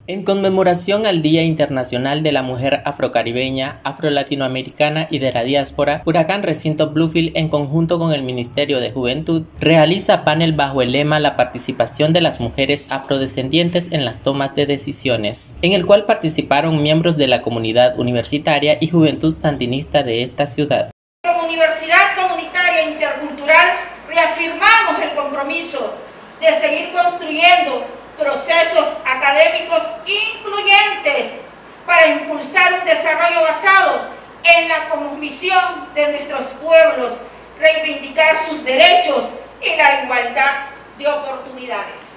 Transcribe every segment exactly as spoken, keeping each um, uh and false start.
En conmemoración al Día Internacional de la Mujer Afrocaribeña, Afro-Latinoamericana y de la Diáspora, Huracán Recinto Bluefield, en conjunto con el Ministerio de Juventud, realiza panel bajo el lema La participación de las mujeres afrodescendientes en las tomas de decisiones, en el cual participaron miembros de la comunidad universitaria y juventud sandinista de esta ciudad. Como Universidad Comunitaria Intercultural, reafirmamos el compromiso de seguir construyendo procesos académicos incluyentes para impulsar un desarrollo basado en la cosmovisión de nuestros pueblos, reivindicar sus derechos y la igualdad de oportunidades.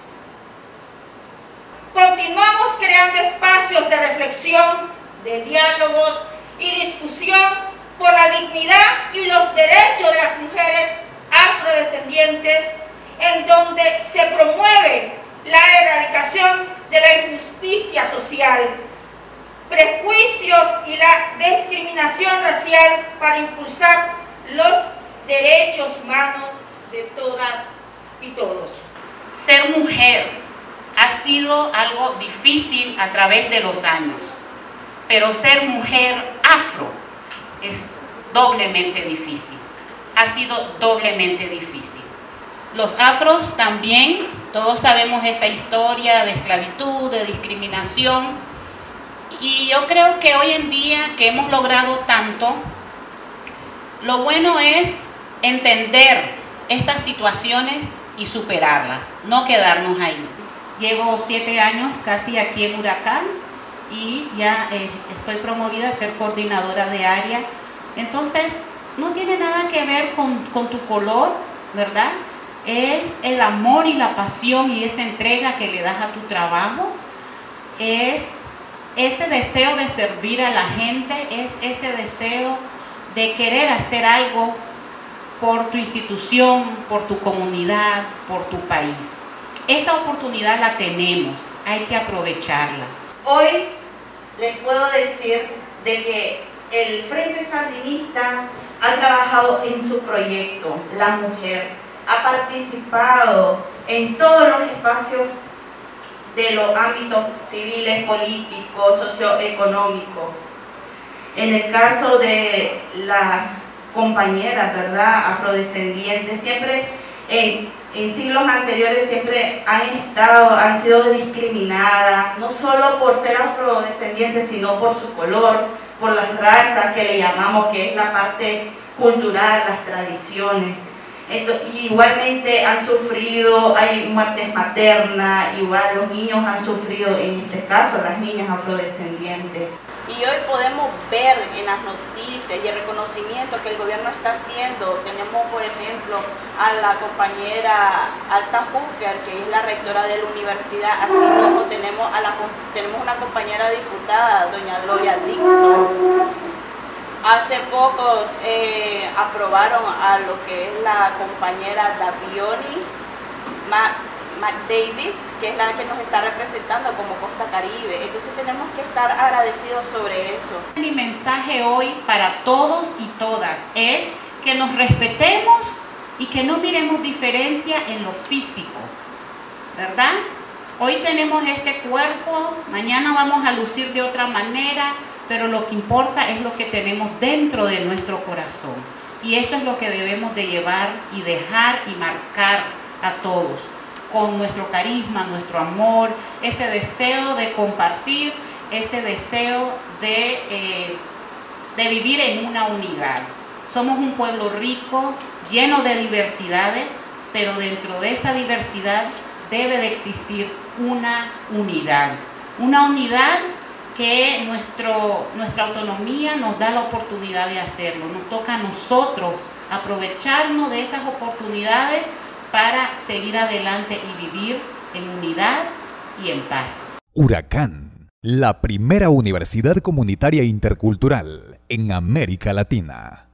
Continuamos creando espacios de reflexión, de diálogos y discusión por la dignidad y los derechos de las mujeres afrodescendientes, en donde se promueve la erradicación de la injusticia social, prejuicios y la discriminación racial para impulsar los derechos humanos de todas y todos. Ser mujer ha sido algo difícil a través de los años, pero ser mujer afro es doblemente difícil, ha sido doblemente difícil. Los afros también, todos sabemos esa historia de esclavitud, de discriminación, y yo creo que hoy en día que hemos logrado tanto, lo bueno es entender estas situaciones y superarlas, no quedarnos ahí. Llevo siete años casi aquí en Huracán y ya eh, estoy promovida a ser coordinadora de área, entonces no tiene nada que ver con, con tu color, ¿verdad? Es el amor y la pasión y esa entrega que le das a tu trabajo, es ese deseo de servir a la gente, es ese deseo de querer hacer algo por tu institución, por tu comunidad, por tu país. Esa oportunidad la tenemos, hay que aprovecharla. Hoy les puedo decir de que el Frente Sandinista ha trabajado en su proyecto, La Mujer, ha participado en todos los espacios de los ámbitos civiles, políticos, socioeconómicos. En el caso de las compañeras, ¿verdad?, afrodescendientes, siempre en, en siglos anteriores siempre han estado, han sido discriminadas, no solo por ser afrodescendientes, sino por su color, por las razas que le llamamos, que es la parte cultural, las tradiciones. Entonces, igualmente han sufrido, hay muertes maternas, igual los niños han sufrido, en este caso las niñas afrodescendientes. Y hoy podemos ver en las noticias y el reconocimiento que el gobierno está haciendo. Tenemos, por ejemplo, a la compañera Alta Hooker, que es la rectora de la universidad. Asimismo, tenemos, a la, tenemos una compañera diputada, doña Gloria Dixon. Hace pocos eh, aprobaron a lo que es la compañera Davioni McDavis, que es la que nos está representando como Costa Caribe. Entonces tenemos que estar agradecidos sobre eso. Mi mensaje hoy para todos y todas es que nos respetemos y que no miremos diferencia en lo físico, ¿verdad? Hoy tenemos este cuerpo, mañana vamos a lucir de otra manera, pero lo que importa es lo que tenemos dentro de nuestro corazón. Y eso es lo que debemos de llevar y dejar y marcar a todos, con nuestro carisma, nuestro amor, ese deseo de compartir, ese deseo de, eh, de vivir en una unidad. Somos un pueblo rico, lleno de diversidades, pero dentro de esa diversidad debe de existir una unidad. Una unidad que nuestro, nuestra autonomía nos da la oportunidad de hacerlo. Nos toca a nosotros aprovecharnos de esas oportunidades para seguir adelante y vivir en unidad y en paz. Huracán, la primera universidad comunitaria intercultural en América Latina.